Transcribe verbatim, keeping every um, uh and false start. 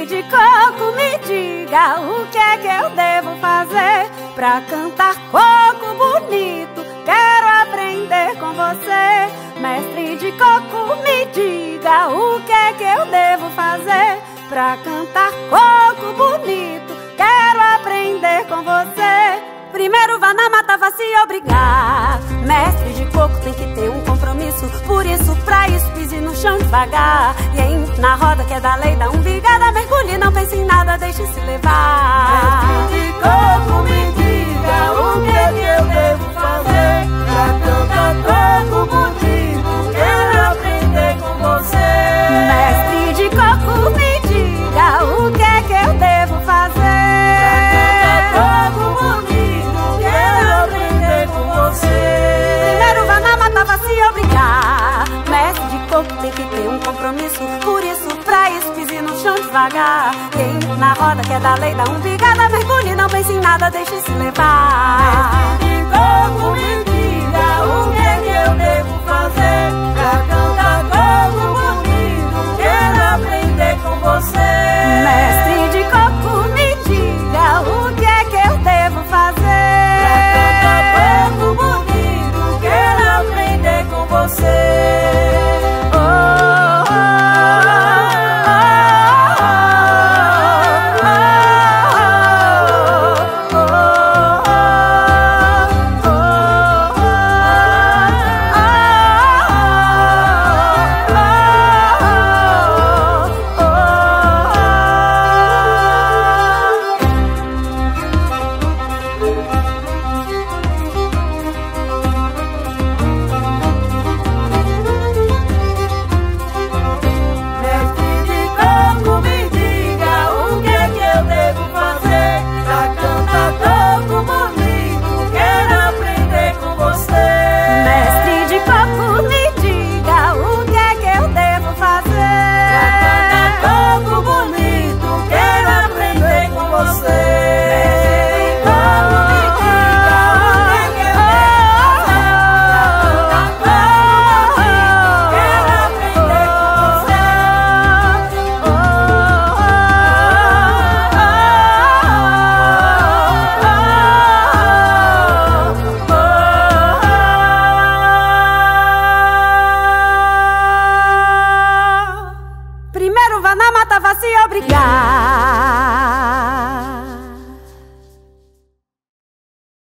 de coco, me diga o que é que eu devo fazer pra cantar coco bonito. Quero aprender com você. Mestre de coco, me diga o que é que eu devo fazer pra cantar coco bonito. Quero aprender com você. Primeiro vá na mata, vá se obrigar. Mestre de coco tem que ter um compromisso. Por isso, pra isso, pise no chão devagar. E aí, na roda que é da lei da umbigada, mergulhe, não pense em nada, deixe-se levar. Mestre de coco, me diga o que é que eu devo fazer pra cantar coco bonito. Quero aprender com você. Mestre de coco, me diga o que é que eu devo fazer pra cantar coco bonito. Quero aprender com você. Primeiro vá na mata, vá se obrigar. Mestre de coco tem que ter um compromisso. Por isso, pra isso, pise no chão devagar. Quem na roda que é da lei da umbigada, mergulhe, não pense em nada, deixe-se levar. Mestre de coco, me diga o que é que eu devo fazer